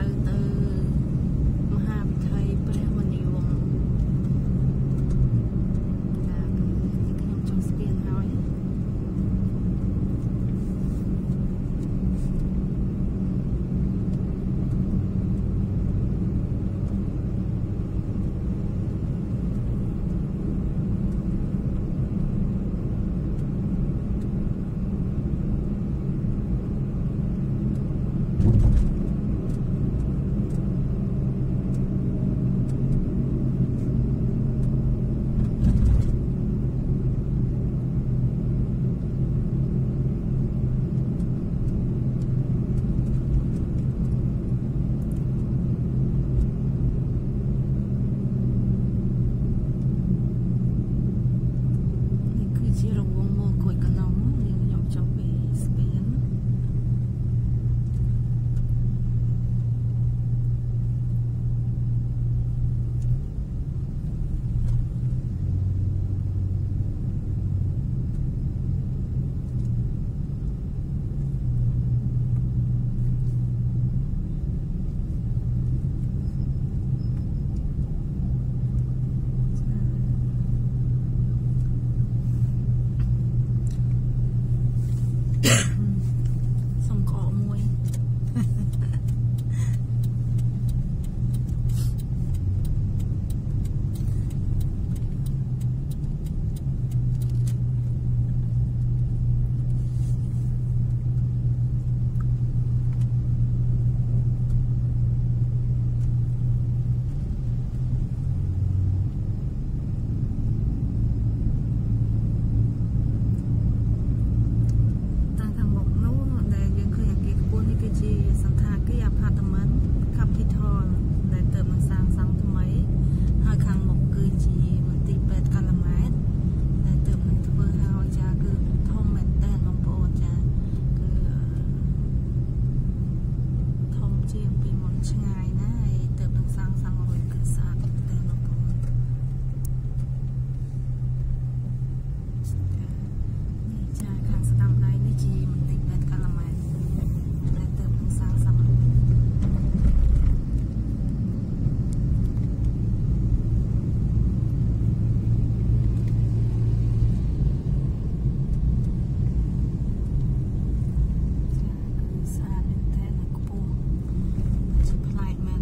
ទៅមហាវិថីព្រះមនីវង្សចាខ្ញុំចង់ស្ពានហើយផ្លែមែន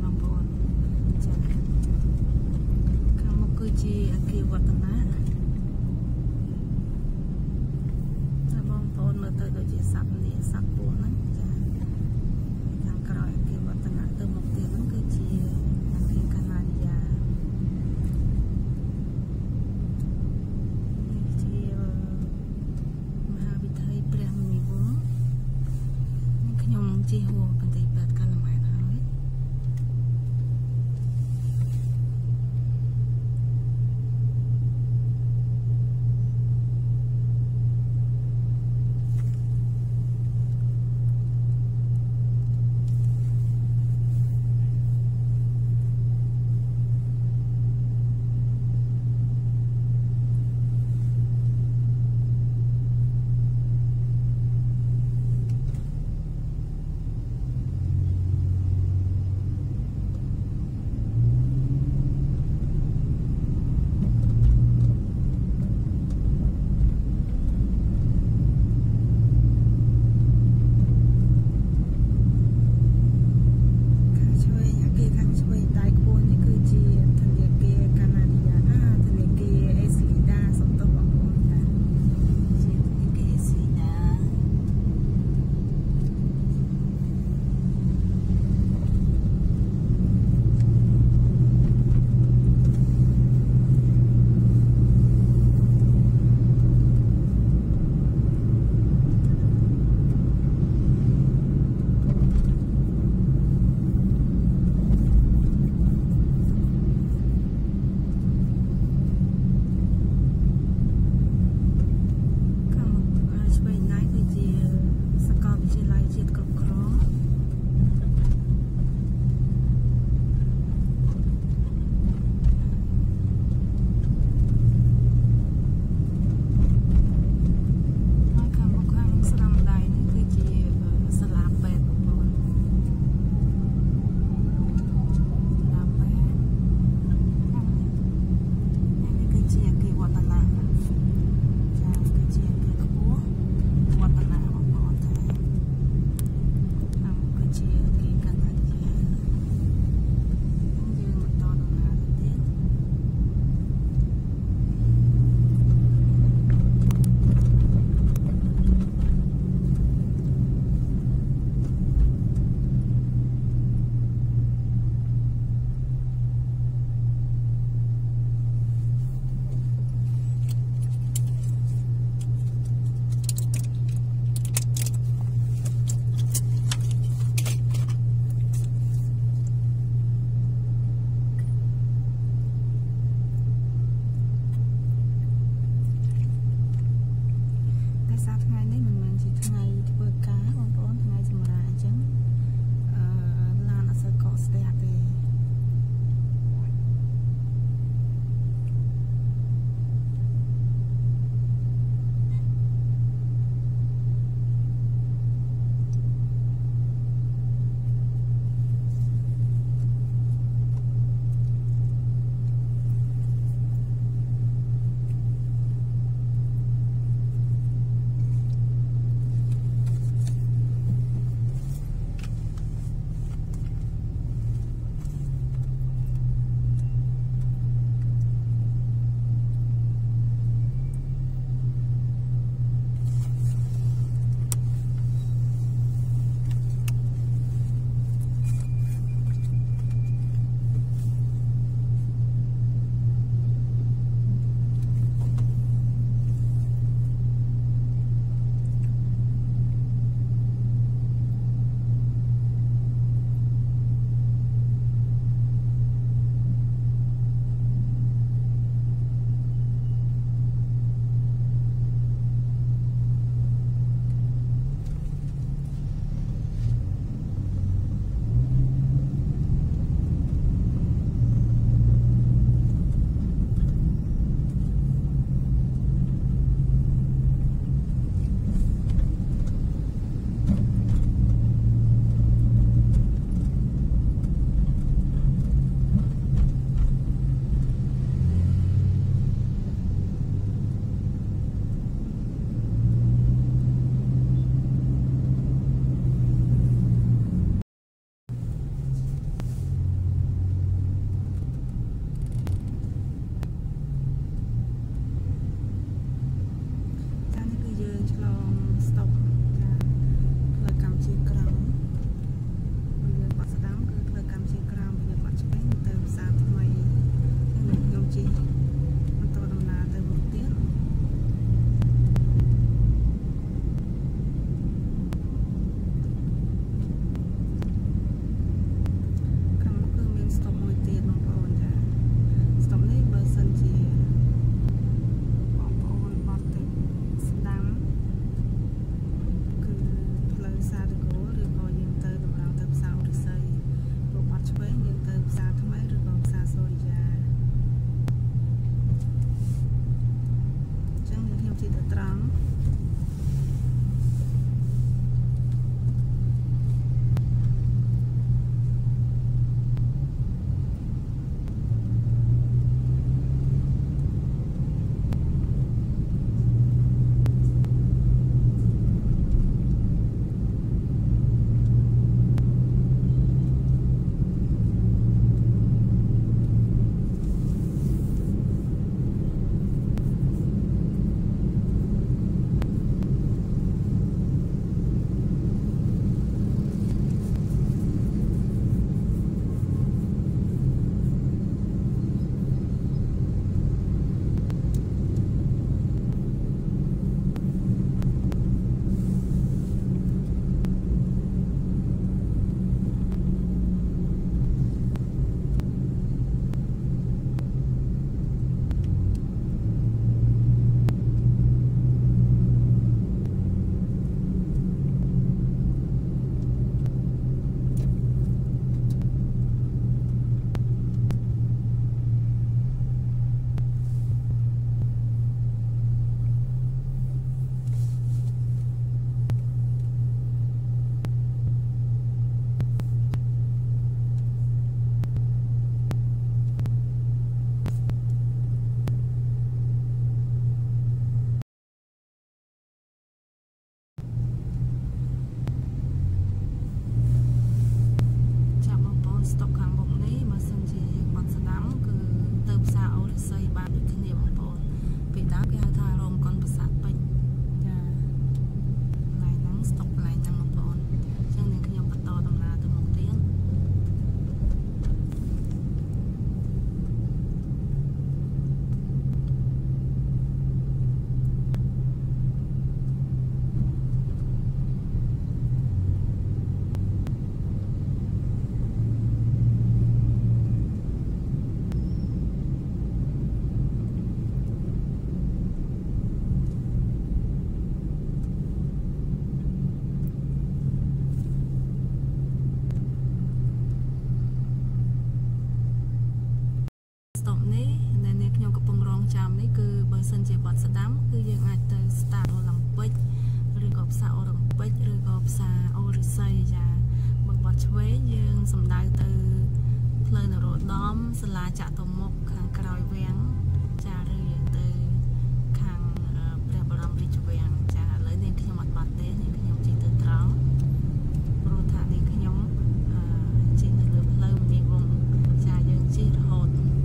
យើងសំដៅទៅផ្លូវនរោត្តមសាលាចាក់ទៅមុខខាងក្រោយវាំងចាឬយើងទៅខាងព្រះបរមរាជវាំងចាឥឡូវនេះខ្ញុំអត់បាត់ទេនេះខ្ញុំជិះទៅត្រង់ព្រោះថានេះខ្ញុំជិះនៅលើផ្លូវមនីវងចាយើងជិះរហូត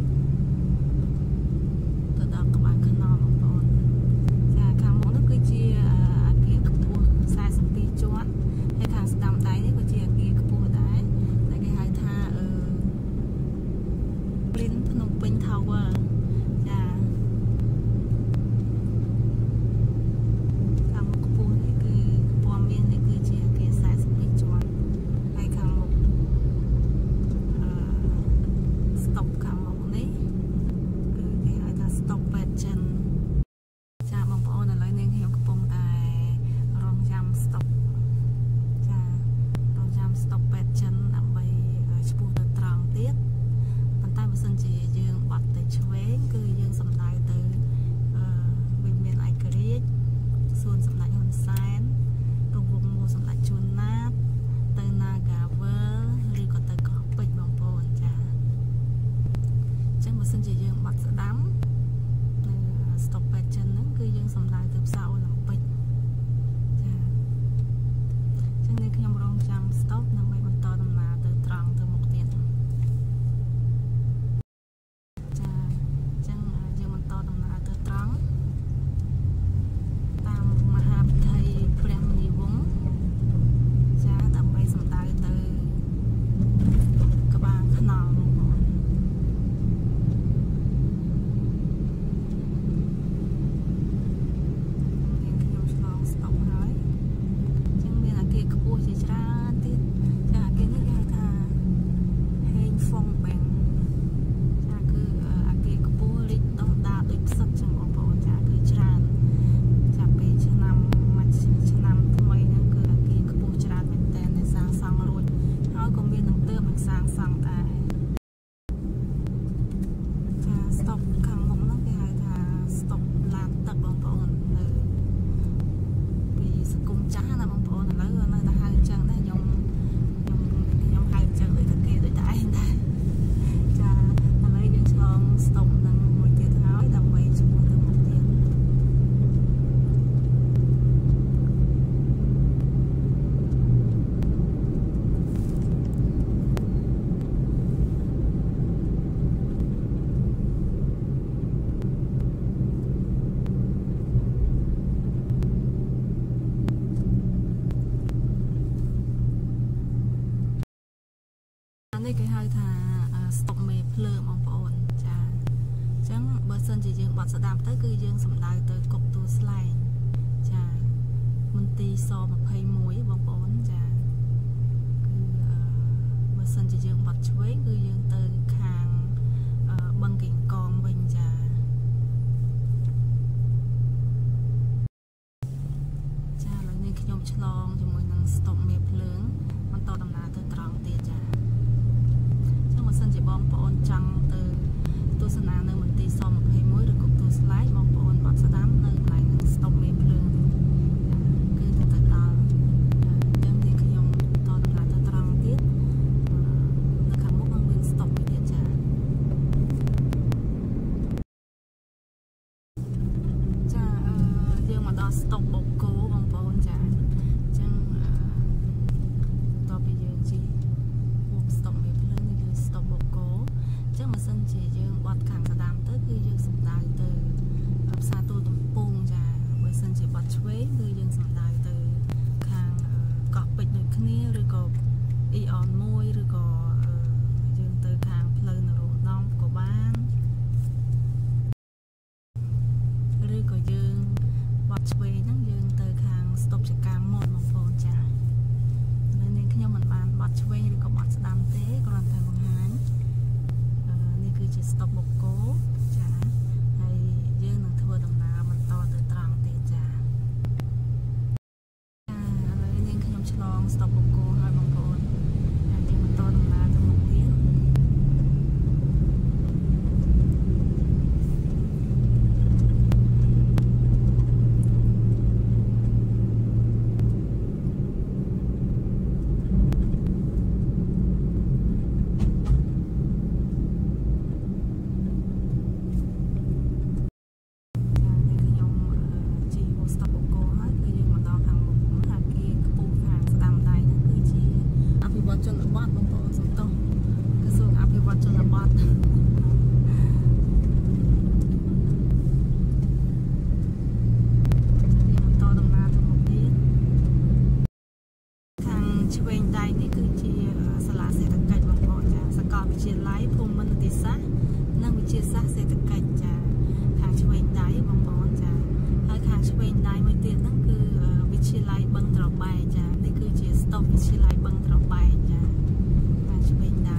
ទៅដល់ក្បាលខ្នងបងប្អូនចាខាងមុខនោះគឺជាអគារខ្ពស់42ជាន់ហើយខាងស្ដាំដៃនេះក៏ជាអគារខ្ពស់ដែរតែគេហៅថាភ្នំពេញ Tower ចាខាងមុខខ្ពស់នេះគឺពណ៌មាននេះគឺជាអគារ42ជាន់ហើយខាងមុខស្តុបខាងមុខនេះគឺគេហៅថាស្តុបពេទ្យចិនចាបងប្អូនឥឡូវនេះខ្ញុំកំពុងតែរងចាំស្តុបចារងចាំស្តុបពេទ្យចិនដើម្បីឆ្ពោះទៅត្រង់ទៀតប៉ុន្តែបើសិនជាយើងបាត់ទៅឆ្វេងគឺយើងសំដៅទៅវិមានឯករាជ្យសួនសម្ដេចហ៊ុនសែនរង្វង់មួសម្ដេចជួនណាតទៅ Nagavel ឬក៏ទៅកោះពេជ្របងប្អូនចាអញ្ចឹងបើសិនជាយើងបាត់ស្ដាំនៅស្តុបពេទ្យចិនហ្នឹងគឺយើងសំដៅទៅផ្សារអូឡ িম্প ិកចាអញ្ចឹងនេះខ្ញុំរងចាំស្តុបដើម្បីបន្តដំណើរទៅត្រង់ទៅមុខទៀតដំណើរទៅត្រង់តាមមហាវិថីព្រះមនីវង្សចាដើម្បីសំដៅទៅក្បាលខ្នងបងប្អូនខ្ញុំឆ្លងស្តុបហើយអញ្ចឹងមានអគារខ្ពស់ជាច្រើនទៀតចាអគារនេះគេហៅថាហេងហ្វុងបែងចាគឺអគារខ្ពស់រីកដុះដាលដូចផ្សិតចឹងបងប្អូនចាគឺច្រើនចាប់ពីឆ្នាំថ្មីហ្នឹងគឺអគារខ្ពស់ច្រើនមែនតើដែលសាងសង់រួចហើយក៏មាននឹងទើបនឹងសាងសង់ដែរចាស្តុបខាងមុខហ្នឹងគេហៅថាស្តុបឡានទឹកបងប្អូននៅពីសង្គមចាស់ណាបងប្អូនឥឡូវនៅតែហៅចឹងដែរខ្ញុំហៅចឹងដូចតែគេដូចតែឯងដែរចាឥឡូវយើងឆ្លងស្តុបហ្នឹងមួយទៀតហើយដើម្បីឆ្ពោះទៅមុខទៀតនេះគេហៅថាស្តុបមេភ្លើងបងប្អូនចាអញ្ចឹងបើសិនជាយើងបាត់ស្ដាប់ទៅគឺយើងសំដៅទៅគុកទួលស្លែងចាមន្ទីរស21បងប្អូនចាគឺបើសិនជាយើងបាត់ឆ្វេងគឺយើងទៅខាងបឹងកេងកងវិញចាចាឥឡូវនេះខ្ញុំឆ្លងជាមួយនឹងស្តុបមេភ្លើងបន្តដំណើរទៅត្រង់ទៀតចាបើសិនជាបងប្អូនចង់ទៅទស្សនានៅមន្ទីរស21ឬគុកទួលស្លែងបងប្អូនបាត់ស្ដាំនៅកន្លែងនឹងស្តុបមេភ្លើងគឺទៅដល់អញ្ចឹងនេះខ្ញុំតដំណើរទៅត្រង់ទៀតនៅខាងមុខនឹងមានស្តុបមួយទៀតចាយើងមកដល់ស្តុបបូកគោបងប្អូនចាអញ្ចឹងតទៅពីយើងជិះជាសាសសេដ្ឋកិច្ចចាខាងឆ្វេងដៃបងប្អូនចាហើយខាងឆ្វេងដៃមួយទៀតហ្នឹងគឺវិទ្យាល័យបឹងត្របែកចានេះគឺជា stop វិទ្យាល័យបឹងត្របែកចាខាងឆ្វេងដៃ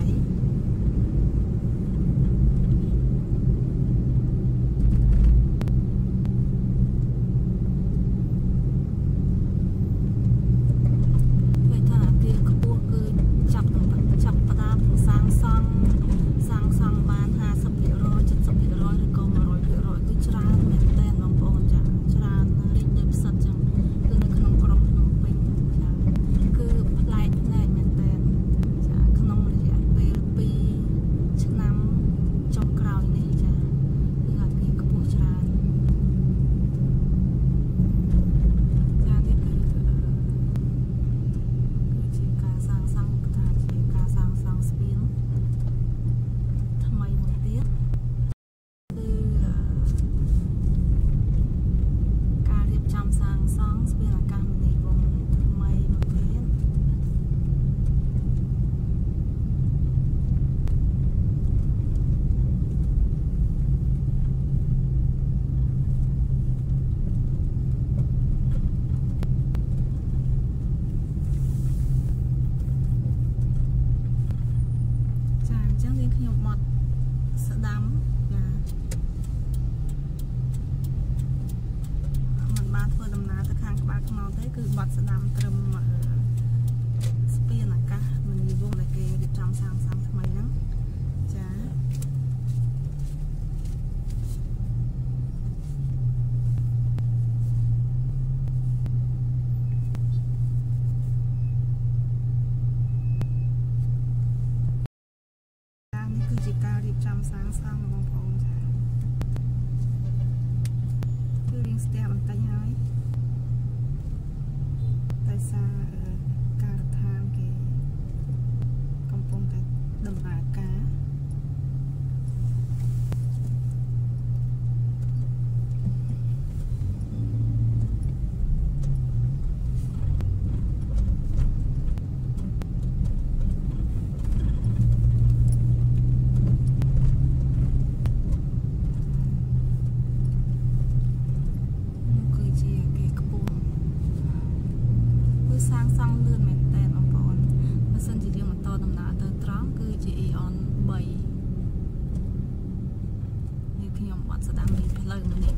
ខ្ញុំបត់ស្ដាំចាមិនបានធ្វើដំណើរទៅខាងក្បាលខ្មៅទេគឺបត់ស្ដាំត្រឹមស្ពានអាកាសមនីវងដែលគេរៀបចំសាងសង់ថ្មីហ្នឹងចាគឺជាការរៀបចំសាងសង់បងប្អូនចាគឺរៀងស្ទះបន្តិចហើយតែសារការដ្ឋានគេកំពុងតែដំណើរការសាងសង់លឿនមែនតើបងប្អូនបើសិនជាយើងបន្តដំណើរទៅត្រង់គឺជា EON 3នេះខ្ញុំបត់ស្ដាំពីផ្លូវមួយនេះ